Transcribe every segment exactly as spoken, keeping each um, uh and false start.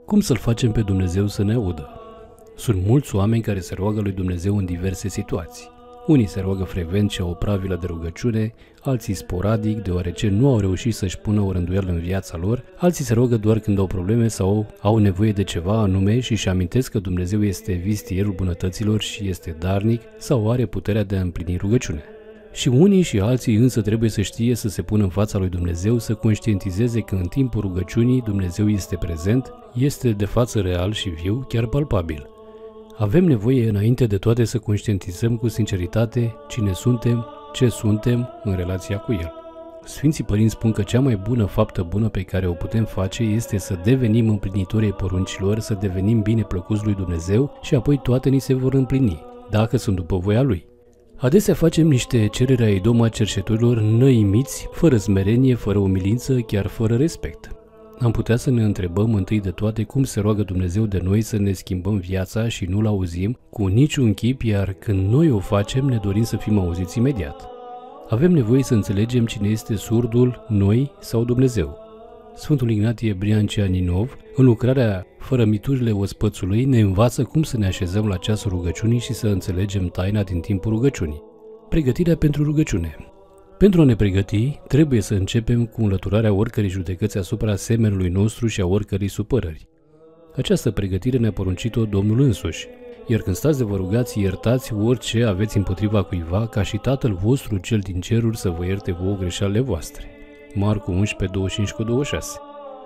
Cum să-L facem pe Dumnezeu să ne audă? Sunt mulți oameni care se roagă lui Dumnezeu în diverse situații. Unii se roagă frecvent și au o pravilă de rugăciune, alții sporadic, deoarece nu au reușit să-și pună o rânduială în viața lor, alții se roagă doar când au probleme sau au nevoie de ceva anume și își amintesc că Dumnezeu este vistierul bunătăților și este darnic sau are puterea de a împlini rugăciunea. Și unii și alții însă trebuie să știe să se pună în fața lui Dumnezeu, să conștientizeze că în timpul rugăciunii Dumnezeu este prezent, este de față real și viu, chiar palpabil. Avem nevoie înainte de toate să conștientizăm cu sinceritate cine suntem, ce suntem în relația cu El. Sfinții părinți spun că cea mai bună faptă bună pe care o putem face este să devenim împlinitorii poruncilor, să devenim bine plăcuți lui Dumnezeu și apoi toate ni se vor împlini, dacă sunt după voia Lui. Adesea facem niște cereri a idoma cerșetorilor năimiți, fără smerenie, fără umilință, chiar fără respect. Am putea să ne întrebăm întâi de toate cum se roagă Dumnezeu de noi să ne schimbăm viața și nu-L auzim cu niciun chip, iar când noi o facem ne dorim să fim auziți imediat. Avem nevoie să înțelegem cine este surdul, noi sau Dumnezeu. Sfântul Ignatie Briancea Ninov, în lucrarea Fără miturile ospățului, ne învață cum să ne așezăm la ceasul rugăciunii și să înțelegem taina din timpul rugăciunii. Pregătirea pentru rugăciune. Pentru a ne pregăti, trebuie să începem cu înlăturarea oricărei judecăți asupra semenului nostru și a oricărei supărări. Această pregătire ne-a poruncit-o Domnul însuși. Iar când stați de vă rugați, iertați orice aveți împotriva cuiva, ca și Tatăl vostru cel din ceruri să vă ierte vouă greșelile voastre. Marcu unsprezece, douăzeci și cinci, douăzeci și șase.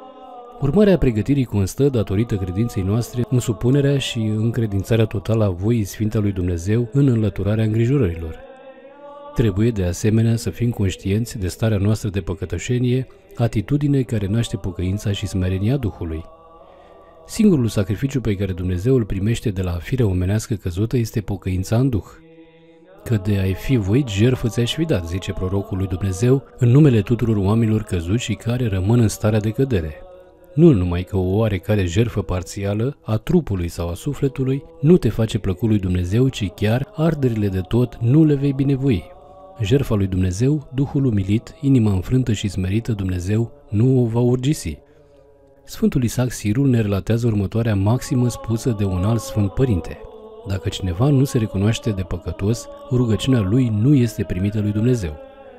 Urmarea pregătirii constă, datorită credinței noastre, în supunerea și încredințarea totală a voii Sfinte a lui Dumnezeu în înlăturarea îngrijorărilor. Trebuie de asemenea să fim conștienți de starea noastră de păcătoșenie, atitudine care naște pocăința și smerenia Duhului. Singurul sacrificiu pe care Dumnezeu îl primește de la firea omenească căzută este pocăința în Duh. Că de a-i fi voit, jertfă ți-aș fi dat, zice prorocul lui Dumnezeu, în numele tuturor oamenilor căzuți și care rămân în starea de cădere. Nu numai că o oarecare jertfă parțială a trupului sau a sufletului nu te face plăcut lui Dumnezeu, ci chiar arderile de tot nu le vei binevoi. Jertfa lui Dumnezeu, Duhul umilit, inima înfrântă și smerită, Dumnezeu nu o va urgisi. Sfântul Isaac Sirul ne relatează următoarea maximă spusă de un alt sfânt părinte. Dacă cineva nu se recunoaște de păcătos, rugăciunea lui nu este primită lui Dumnezeu.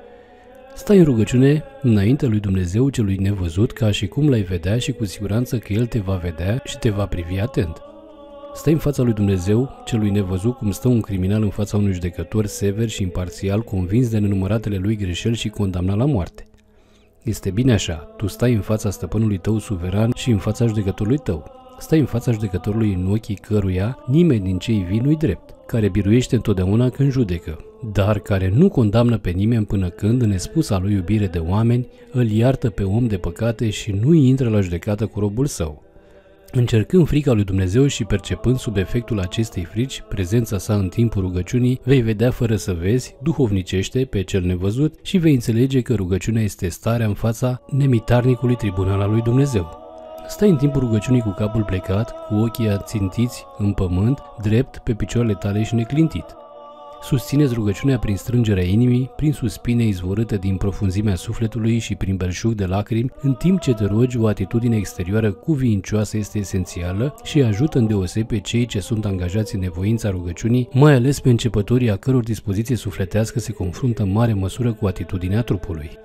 Stai în rugăciune înaintea lui Dumnezeu celui nevăzut, ca și cum l-ai vedea și cu siguranță că El te va vedea și te va privi atent. Stai în fața lui Dumnezeu celui nevăzut cum stă un criminal în fața unui judecător sever și imparțial, convins de nenumăratele lui greșeli și condamnat la moarte. Este bine așa, tu stai în fața stăpânului tău suveran și în fața judecătorului tău. Stai în fața judecătorului în ochii căruia nimeni din cei vii nu-i drept, care biruiește întotdeauna când judecă, dar care nu condamnă pe nimeni până când, în nespusa lui iubire de oameni, îl iartă pe om de păcate și nu-i intră la judecată cu robul său. Încercând frica lui Dumnezeu și percepând sub efectul acestei frici prezența sa în timpul rugăciunii, vei vedea fără să vezi, duhovnicește pe cel nevăzut și vei înțelege că rugăciunea este starea în fața nemitarnicului tribunal al lui Dumnezeu. Stai în timpul rugăciunii cu capul plecat, cu ochii ațintiți în pământ, drept, pe picioarele tale și neclintit. Susțineți rugăciunea prin strângerea inimii, prin suspine izvorâte din profunzimea sufletului și prin belșug de lacrimi, în timp ce te rogi, o atitudine exterioară cuvincioasă este esențială și ajută îndeosebi pe cei ce sunt angajați în nevoința rugăciunii, mai ales pe începătorii a căror dispoziție sufletească se confruntă în mare măsură cu atitudinea trupului.